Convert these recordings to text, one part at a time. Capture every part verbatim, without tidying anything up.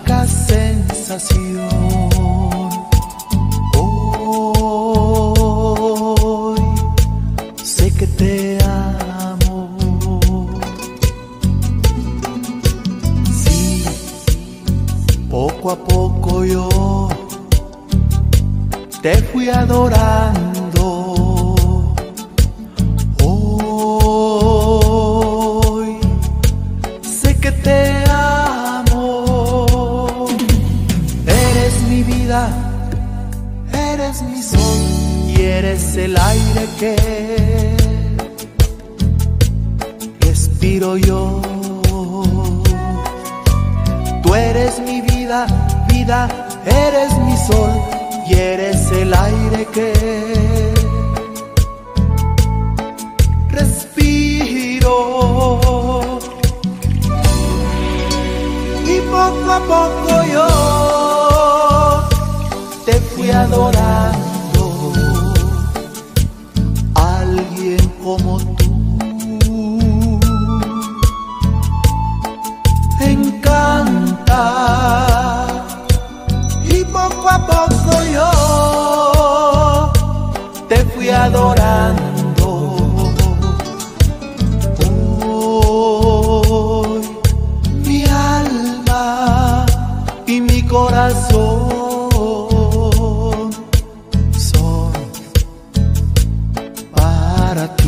mágica sensación. Hoy sé que te amo. Sí, poco a poco yo te fui adorando. Hoy sé que te amo. Eres mi vida, eres mi sol y eres el aire que respiro yo. Tú eres mi vida, vida, eres mi sol y eres el aire que respiro. Y poco a poco yo te fui adorando. Alguien como tú encanta. Y poco a poco yo te fui adorando. Hoy mi alma y mi corazón son para ti.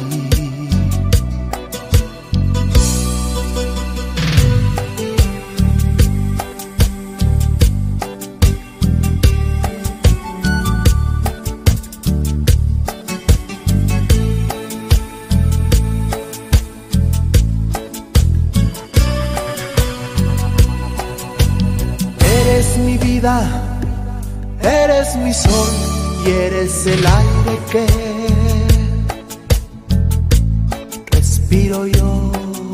Eres mi vida, eres mi sol y eres el aire que respiro yo.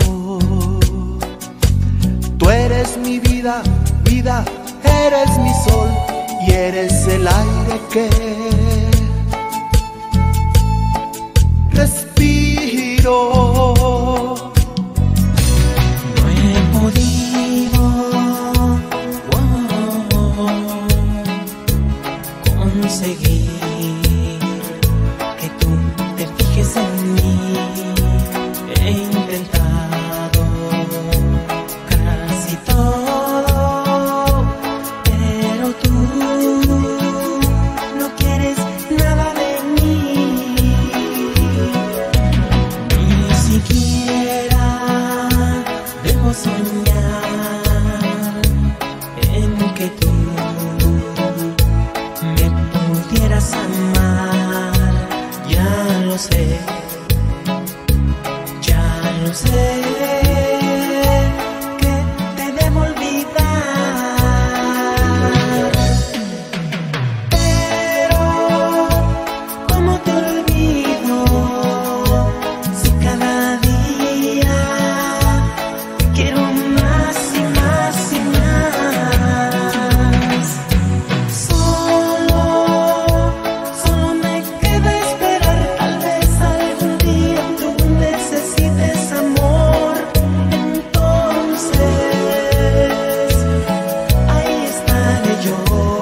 Tú eres mi vida, vida, eres mi sol y eres el aire que respiro. No he podido conseguir que tú te fijes en mí. He intentado casi todo, pero tú no quieres nada de mí. Ni siquiera debo soñar en que tú me pudieras amar. Ya lo sé, ya lo sé, que te debo olvidar. Pero ¿cómo te olvido si cada día te quiero más y más y más? Solo, solo me queda esperar. Tal vez algún día tú necesites amor. Entonces, ahí estaré yo.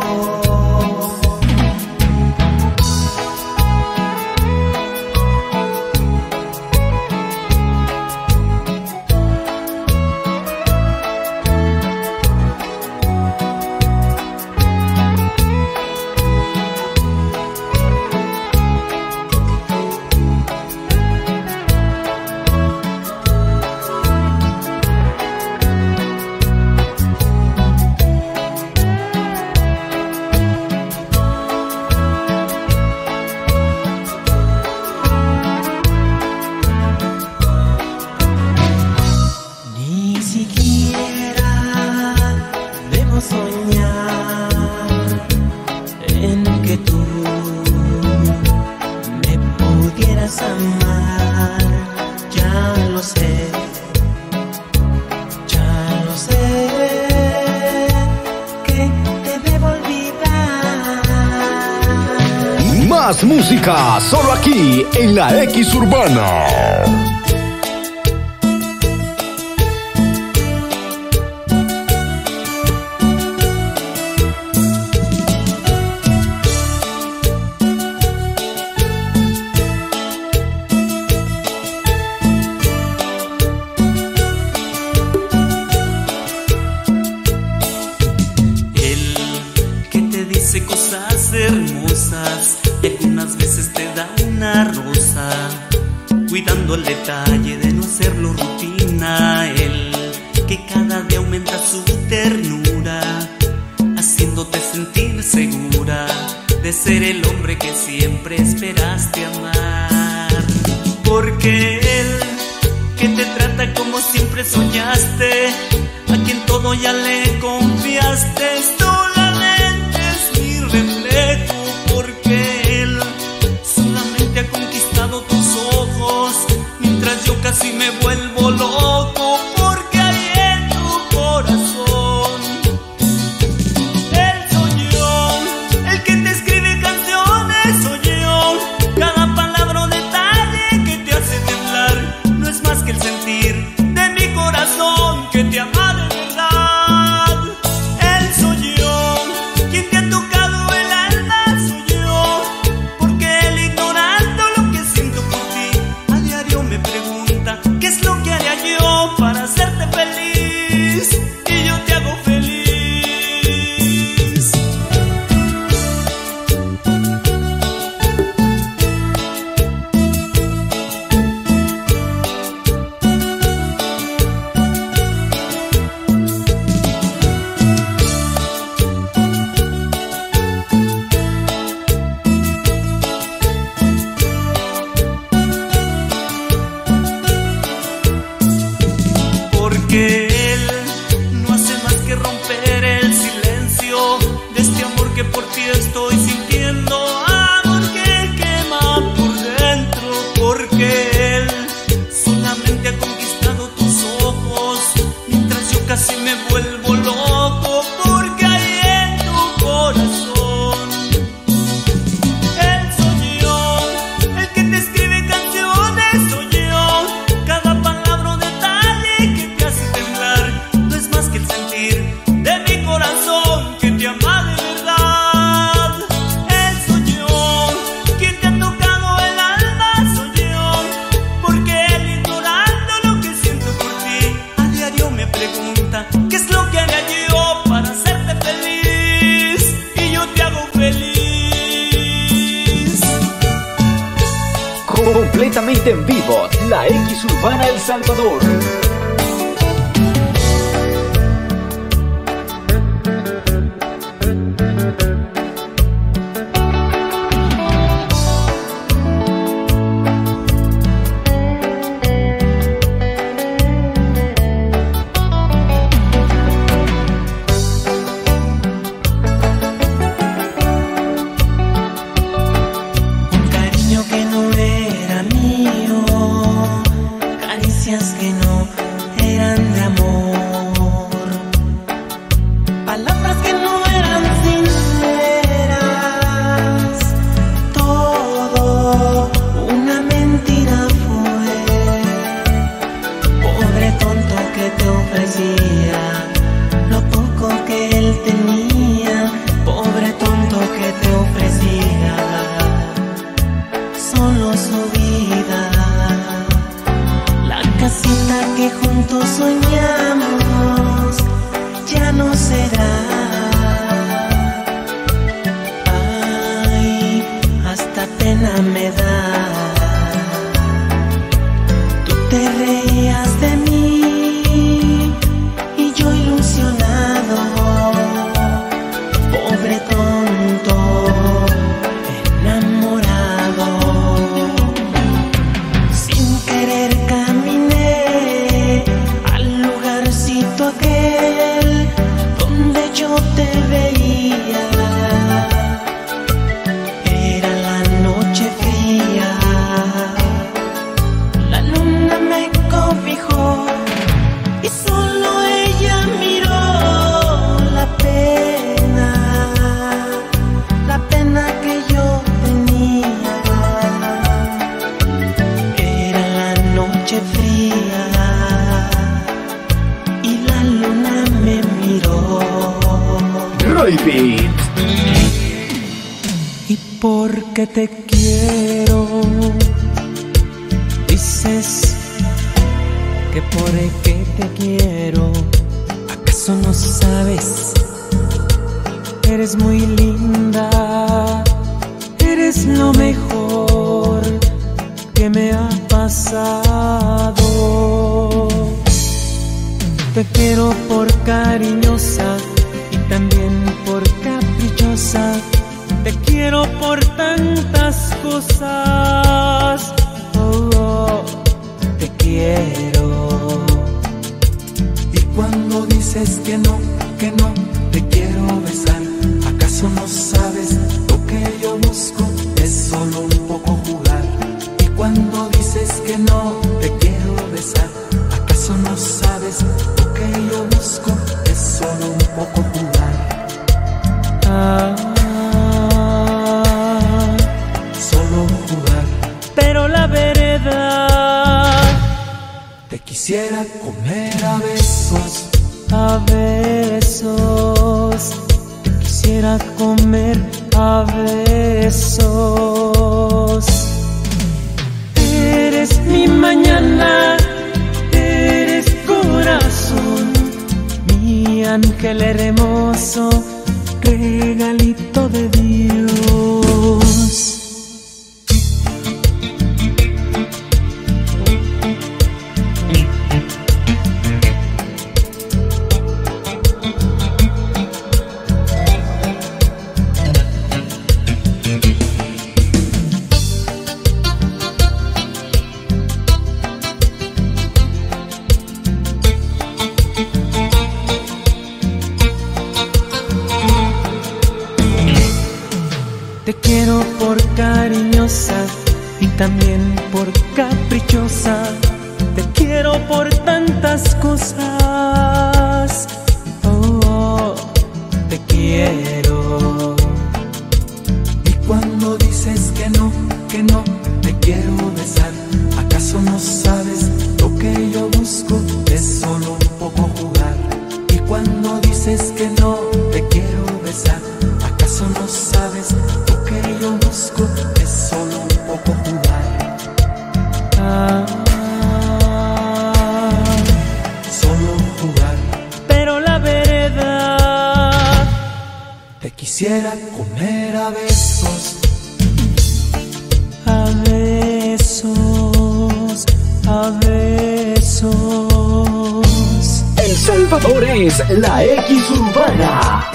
Ni siquiera debo soñar en que tú me pudieras amar. Ya lo sé, ya lo sé, que te debo olvidar. Más música, solo aquí en la X Urbana. buscando el detalle de no serlo rutina, el que cada día aumenta su ternura, haciéndote sentir segura de ser el hombre que siempre esperaste amar. Porque él que te trata como siempre soñaste, a quien todo ya le confiaste, solamente es mi reflejo. Porque él solamente ha conquistado tus ojos, mientras yo casi me vuelvo loco. Porque hay en tu corazón, él soy yo, el que te escribe canciones soy yo. Cada palabra o detalle que te hace temblar no es más que el sentir de mi corazón que te ama de verdad. Él soy yo, quien te ha tocado el alma soy yo. Porque él, ignorando lo que siento por ti, a diario me pregunta qué es lo que haría yo para hacerte feliz, y yo te hago feliz. Porque él no hace más que romper el silencio de este amor que por ti estoy sintiendo, amor que quema por dentro. Porque él solamente ha conquistado tus ojos, mientras yo casi me vuelvo loco. Porque hay en tu corazón, él soy yo, el que te escribe canciones soy yo. Cada palabra o detalle que te hace temblar no es más que el sentir de mi corazón que te ama de verdad. Él soy yo, quien te ha tocado el alma soy yo. Porque él, ignorando lo que siento por ti, a diario me pregunta qué es lo que haría yo para hacerte feliz, y yo te hago feliz. Completamente en vivo, la X Urbana El Salvador. Un cariño que no era mío, caricias que no eran de amor, palabras que no eran sinceras, todo una mentira fue. Pobre tonto que te ofrecía lo poco que él tenía, pobre tonto que te ofrecía solo su vida. La casita que juntos soñamos ya no será. Ay, hasta pena me da. Tú te reías de mí y yo ilusionado. Pobre tonto, enamorado. Sin querer caminé al lugarcito aquel donde yo te veía. Era la noche fría, la luna me cobijó y solo ella miró la pena, la pena que yo tenía. Era la noche fría y la luna me miró. Roy Beat. Y porque te quiero, dices que por qué te quiero. ¿Acaso no sabes? Eres muy linda, eres lo mejor que me ha pasado. Te quiero por cariñosa y también por caprichosa. Te quiero por tantas cosas. Oh, oh, te quiero. Y cuando dices que no, que no te quiero besar, ¿acaso no sabes lo que yo busco? Es solo un poco jugar. Y cuando dices que no te quiero besar, ¿acaso no sabes lo que yo busco? Es solo un poco jugar. Ah, solo jugar. pero la verdad, te quisiera comer a besos, a besos. Te quisiera comer a besos. Eres mi mañana, eres corazón, mi ángel hermoso, regalito de Dios. Te quiero por cariñosa y también por caprichosa. Te quiero por tantas cosas. Oh, oh, te quiero. y cuando dices que no, que no te quiero besar, ¿acaso no sabes lo que yo busco? Es solo un poco jugar. Y cuando dices que no te quiero besar, ¿acaso no sabes lo que yo busco? Es solo un poco jugar. Ah, Solo jugar. pero la verdad, Te quisiera comer a besos, a besos, a besos. El Salvador es la X Urbana.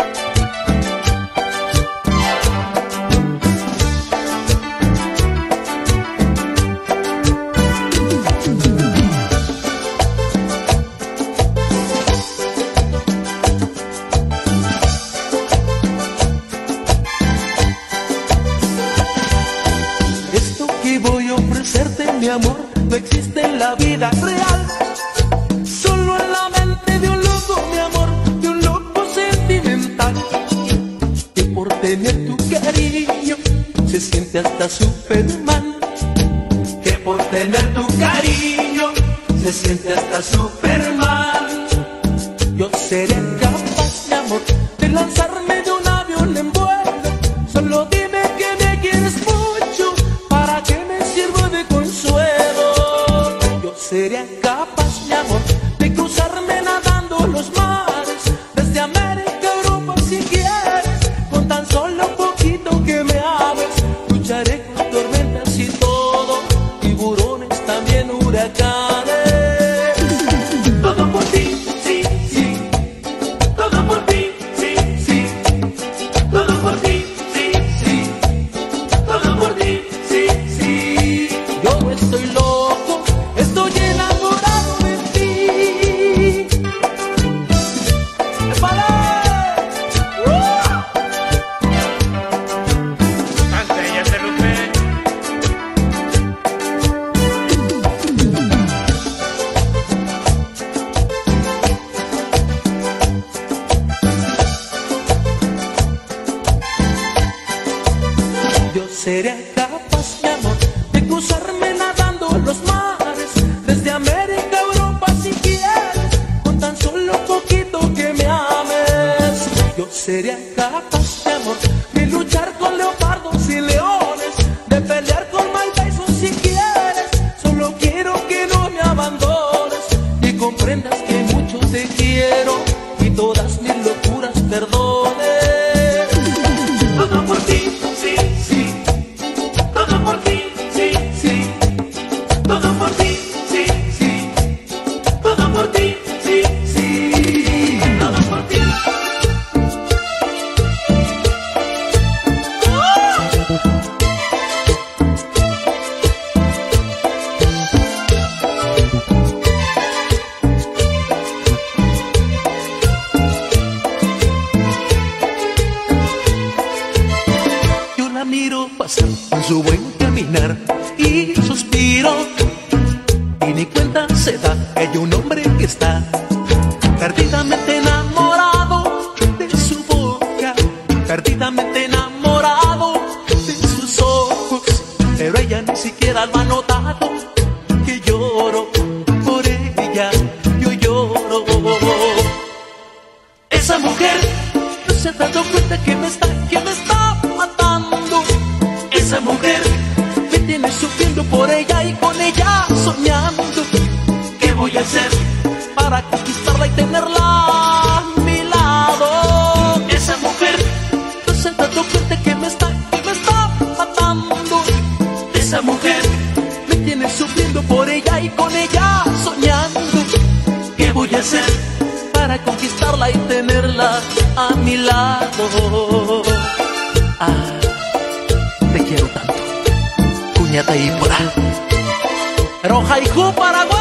esto que voy a ofrecerte, mi amor, no existe en la vida real. Solo en la mente de un loco, mi amor, de un loco sentimental, que por tener tu cariño se siente hasta Superman. Que por tener tu cariño se siente hasta Superman. Yo seré capaz, mi amor, de lanzarme de un avión en vuelo. Solo dime que me quieres mucho para que me sirva de consuelo. Yo seré capaz, mi amor, de cruzarme nadando los mares, desde América a Europa si quieres, con tan solo poquito que me ames. Lucharé con tormentas y todo, tiburones, también huracanes. Todo por ti, sí, sí. Todo por ti, sí, sí. Todo por ti, sí, sí. Todo por ti, sí, sí. Yo estoy loco, estoy enamorado de ti. ¡Épale! ¡Uh! Yo seré capaz, mi amor, de cruzarme nadando los mares, desde América a Europa si quieres, con tan solo poquito que me ames. Yo seré capaz, mi amor, de luchar con leopardos y leones, de pelear con Mike Tyson si quieres. Solo quiero que no me abandones y comprendas que mucho te quiero y todas mis locuras perdones. Todo por ti, sí, sí. Todo por ti, sí, sí. que está perdidamente enamorado de su boca, perdidamente enamorado de sus ojos, pero ella ni siquiera lo ha notado, que lloro por ella, yo lloro. Esa mujer no se ha dado cuenta que me está, que me está matando. Esa mujer me tiene sufriendo por ella y con ella soñando. ¿Qué voy a hacer para conquistarla y tenerla a mi lado? Esa mujer no se ha dado cuenta que me está, que me está matando. Esa mujer me tiene sufriendo por ella y con ella soñando. ¿Qué voy a hacer para conquistarla y tenerla a mi lado? Ah, te quiero tanto, cuñata y por ahí. Rojaijú, Paraguay.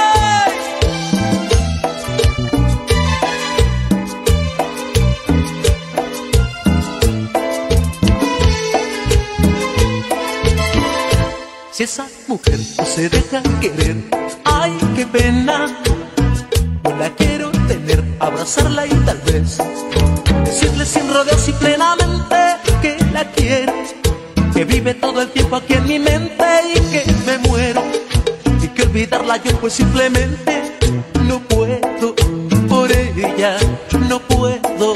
Si esa mujer no se deja querer, ay, qué pena. Yo la quiero tener, abrazarla y tal vez decirle sin rodeos y plenamente que la quiero, que vive todo el tiempo aquí en mi mente y que me muero, y que olvidarla yo pues simplemente no puedo, por ella no puedo.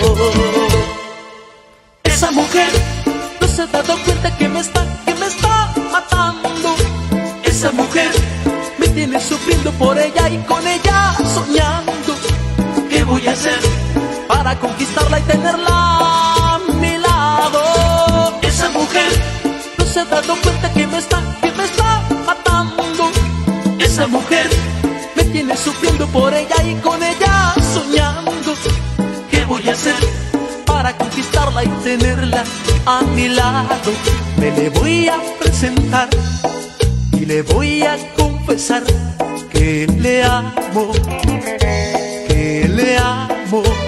Esa mujer no se ha dado cuenta que me está, que me está matando. Esa mujer me tiene sufriendo por ella y con ella soñando. ¿Qué voy a hacer para conquistarla y tenerla a mi lado? Esa mujer no se ha dado cuenta que me está, que me está matando. Esa mujer me tiene sufriendo por ella y con ella soñando. ¿Qué voy a hacer para conquistarla y tenerla a mi lado? Me le voy a presentar y le voy a confesar que le amo, que le amo.